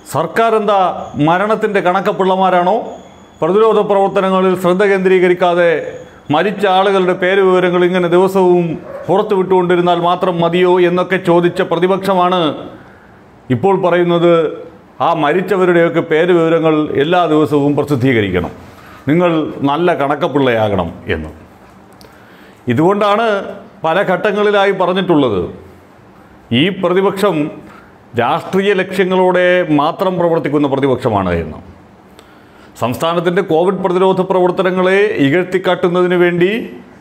സർക്കാർ എന്താ മരണത്തിൻ്റെ കണക്കപ്പിള്ളമാരാണോ? പ്രതിരോധ പ്രവർത്തനങ്ങളിൽ ശ്രദ്ധ കേന്ദ്രീകരിക്കാതെ മരിച്ച ആളുകളുടെ പേര് വിവരങ്ങൾ ഇങ്ങനെ ദിവസവും പുറത്തു വിട്ടുകൊണ്ടിരുന്നാൽ മാത്രം മതിയോ എന്നൊക്കെ ചോദിച്ച പ്രതിപക്ഷമാണ് ഇപ്പോൾ പറയുന്നത് ആ മരിച്ചവരുടെയൊക്കെ പേര് വിവരങ്ങൾ എല്ലാ ദിവസവും പ്രസിദ്ധീകരിക്കണം, നിങ്ങൾ നല്ല കണക്കപ്പിള്ളയാകണം എന്ന്. ഇതുകൊണ്ടാണ് പല ഘട്ടങ്ങളിലായി പറഞ്ഞിട്ടുള്ളത് ഈ പ്രതിപക്ഷം രാഷ്ട്രീയ ലക്ഷ്യങ്ങളോടെ മാത്രം പ്രവർത്തിക്കുന്ന പ്രതിപക്ഷമാണ് എന്ന്. സംസ്ഥാനത്തിൻ്റെ കോവിഡ് പ്രതിരോധ പ്രവർത്തനങ്ങളെ ഇകഴ്ത്തിക്കാട്ടുന്നതിന് വേണ്ടി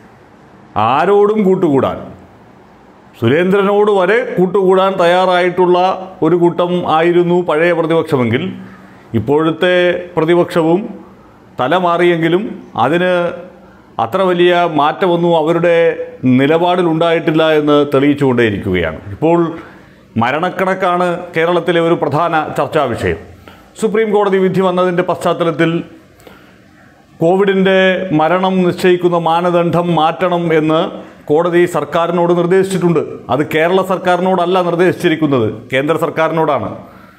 ആരോടും കൂട്ടുകൂടാൻ, സുരേന്ദ്രനോട് വരെ കൂട്ടുകൂടാൻ തയ്യാറായിട്ടുള്ള ഒരു കൂട്ടം ആയിരുന്നു പഴയ പ്രതിപക്ഷമെങ്കിൽ ഇപ്പോഴത്തെ പ്രതിപക്ഷവും തലമാറിയെങ്കിലും അതിന് അത്ര വലിയ മാറ്റമൊന്നും അവരുടെ നിലപാടിലുണ്ടായിട്ടില്ല എന്ന് തെളിയിച്ചുകൊണ്ടേയിരിക്കുകയാണ്. ഇപ്പോൾ മരണക്കണക്കാണ് കേരളത്തിലെ ഒരു പ്രധാന ചർച്ചാ വിഷയം. സുപ്രീം കോടതി വിധി വന്നതിൻ്റെ പശ്ചാത്തലത്തിൽ കോവിഡിൻ്റെ മരണം നിശ്ചയിക്കുന്ന മാനദണ്ഡം മാറ്റണം എന്ന് കോടതി സർക്കാരിനോട് നിർദ്ദേശിച്ചിട്ടുണ്ട്. അത് കേരള സർക്കാരിനോടല്ല നിർദ്ദേശിച്ചിരിക്കുന്നത്, കേന്ദ്ര സർക്കാരിനോടാണ്.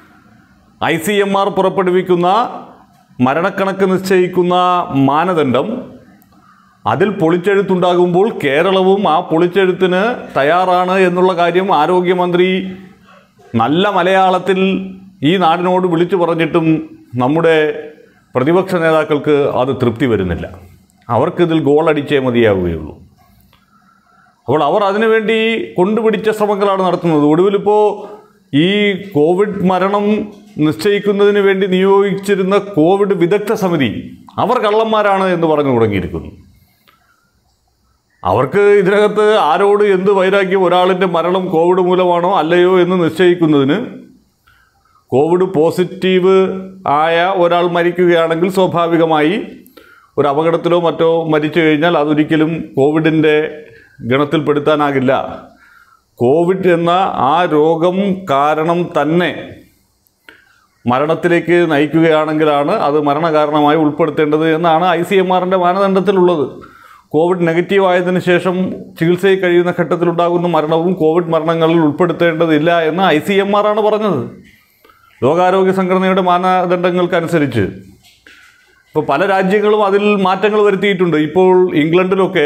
ICMR പുറപ്പെടുവിക്കുന്ന മരണക്കണക്ക് നിശ്ചയിക്കുന്ന മാനദണ്ഡം അതിൽ പൊളിച്ചെഴുത്തുണ്ടാകുമ്പോൾ കേരളവും ആ പൊളിച്ചെഴുത്തിന് തയ്യാറാണ് എന്നുള്ള കാര്യം ആരോഗ്യമന്ത്രി നല്ല മലയാളത്തിൽ ഈ നാടിനോട് വിളിച്ചു പറഞ്ഞിട്ടും നമ്മുടെ പ്രതിപക്ഷ നേതാക്കൾക്ക് അത് തൃപ്തി വരുന്നില്ല. അവർക്കിതിൽ ഗോളടിച്ചേ മതിയാവുകയുള്ളൂ. അപ്പോൾ അവർ അതിനുവേണ്ടി കൊണ്ടുപിടിച്ച ശ്രമങ്ങളാണ് നടത്തുന്നത്. ഒടുവിലിപ്പോൾ ഈ കോവിഡ് മരണം നിശ്ചയിക്കുന്നതിന് വേണ്ടി നിയോഗിച്ചിരുന്ന കോവിഡ് വിദഗ്ധ സമിതി അവർ കള്ളന്മാരാണ് എന്ന് പറഞ്ഞു തുടങ്ങിയിരിക്കുന്നു. അവർക്ക് ഇതിനകത്ത് ആരോട് എന്ത് വൈരാഗ്യം, ഒരാളിൻ്റെ മരണം കോവിഡ് മൂലമാണോ അല്ലയോ എന്ന് നിശ്ചയിക്കുന്നതിന് കോവിഡ് പോസിറ്റീവ് ആയ ഒരാൾ മരിക്കുകയാണെങ്കിൽ സ്വാഭാവികമായി ഒരു അപകടത്തിലോ മറ്റോ മരിച്ചു കഴിഞ്ഞാൽ അതൊരിക്കലും കോവിഡിൻ്റെ ഗണത്തിൽപ്പെടുത്താനാകില്ല. കോവിഡ് എന്ന ആ രോഗം കാരണം തന്നെ മരണത്തിലേക്ക് നയിക്കുകയാണെങ്കിലാണ് അത് മരണകാരണമായി ഉൾപ്പെടുത്തേണ്ടത് എന്നാണ് ICMRൻ്റെ മാനദണ്ഡത്തിലുള്ളത്. കോവിഡ് നെഗറ്റീവ് ആയതിനു ശേഷം ചികിത്സയിൽ കഴിയുന്ന ഘട്ടത്തിലുണ്ടാകുന്ന മരണവും കോവിഡ് മരണങ്ങളിൽ ഉൾപ്പെടുത്തേണ്ടതില്ല എന്ന് ICMR ആണ് പറഞ്ഞത്, ലോകാരോഗ്യ സംഘടനയുടെ മാനദണ്ഡങ്ങൾക്കനുസരിച്ച്. ഇപ്പോൾ പല രാജ്യങ്ങളും അതിൽ മാറ്റങ്ങൾ വരുത്തിയിട്ടുണ്ട്. ഇപ്പോൾ ഇംഗ്ലണ്ടിലൊക്കെ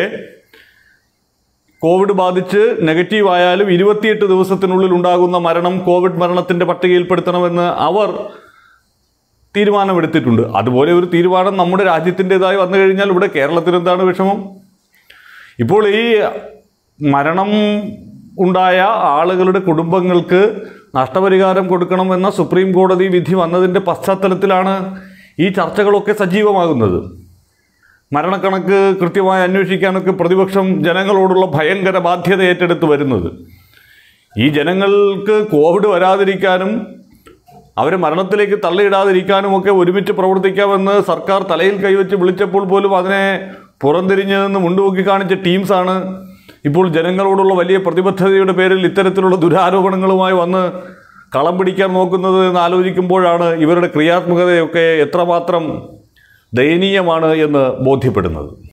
കോവിഡ് ബാധിച്ച് നെഗറ്റീവ് ആയാലും 28 ദിവസത്തിനുള്ളിൽ ഉണ്ടാകുന്ന മരണം കോവിഡ് മരണത്തിൻ്റെ പട്ടികയിൽപ്പെടുത്തണമെന്ന് അവർ തീരുമാനമെടുത്തിട്ടുണ്ട്. അതുപോലെ ഒരു തീരുമാനം നമ്മുടെ രാജ്യത്തിൻ്റെതായി വന്നു കഴിഞ്ഞാൽ ഇവിടെ കേരളത്തിന് എന്താണ് വിഷമം? ഇപ്പോൾ ഈ മരണം ഉണ്ടായ ആളുകളുടെ കുടുംബങ്ങൾക്ക് നഷ്ടപരിഹാരം കൊടുക്കണമെന്ന സുപ്രീം കോടതി വിധി വന്നതിൻ്റെ പശ്ചാത്തലത്തിലാണ് ഈ ചർച്ചകളൊക്കെ സജീവമാകുന്നത്. മരണക്കണക്ക് കൃത്യമായി അന്വേഷിക്കാനൊക്കെ പ്രതിപക്ഷം ജനങ്ങളോടുള്ള ഭയങ്കര ബാധ്യത ഏറ്റെടുത്ത് വരുന്നത്. ഈ ജനങ്ങൾക്ക് കോവിഡ് വരാതിരിക്കാനും അവരെ മരണത്തിലേക്ക് തള്ളിയിടാതിരിക്കാനുമൊക്കെ ഒരുമിച്ച് പ്രവർത്തിക്കാമെന്ന് സർക്കാർ തലയിൽ കൈവച്ച് വിളിച്ചപ്പോൾ പോലും അതിനെ പുറംതിരിഞ്ഞ് നിന്ന് മുണ്ടുപൊക്കി കാണിച്ച ടീംസാണ് ഇപ്പോൾ ജനങ്ങളോടുള്ള വലിയ പ്രതിബദ്ധതയുടെ പേരിൽ ഇത്തരത്തിലുള്ള ദുരാരോപണങ്ങളുമായി വന്ന് കളം പിടിക്കാൻ നോക്കുന്നത് എന്ന് ആലോചിക്കുമ്പോഴാണ് ഇവരുടെ ക്രിയാത്മകതയൊക്കെ എത്രമാത്രം ദയനീയമാണ് എന്ന് ബോധ്യപ്പെടുന്നത്.